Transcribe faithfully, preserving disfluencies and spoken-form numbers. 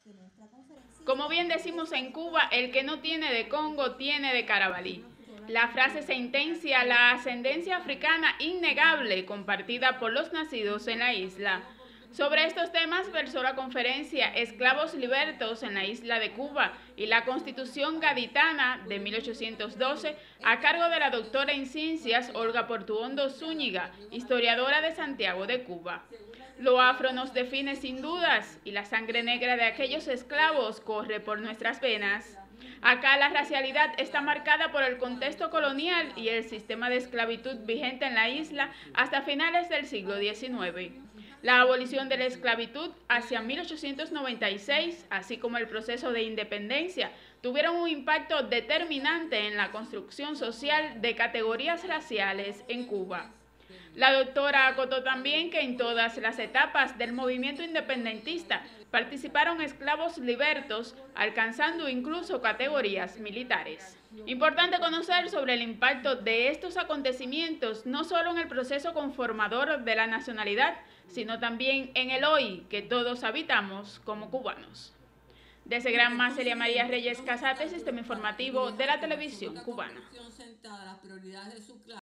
Como bien decimos en Cuba, el que no tiene de Congo tiene de Carabalí. La frase sentencia la ascendencia africana innegable compartida por los nacidos en la isla. Sobre estos temas versó la conferencia Esclavos libertos en la isla de Cuba y la Constitución gaditana de mil ochocientos doce a cargo de la doctora en ciencias Olga Portuondo Zúñiga, historiadora de Santiago de Cuba. Lo afro nos define sin dudas y la sangre negra de aquellos esclavos corre por nuestras venas. Acá la racialidad está marcada por el contexto colonial y el sistema de esclavitud vigente en la isla hasta finales del siglo diecinueve. La abolición de la esclavitud hacia mil ochocientos noventa y seis, así como el proceso de independencia, tuvieron un impacto determinante en la construcción social de categorías raciales en Cuba. La doctora acotó también que en todas las etapas del movimiento independentista participaron esclavos libertos, alcanzando incluso categorías militares. Importante conocer sobre el impacto de estos acontecimientos no solo en el proceso conformador de la nacionalidad, sino también en el hoy que todos habitamos como cubanos. Desde Granma, Celia María Reyes Casate, Sistema Informativo de la Televisión Cubana.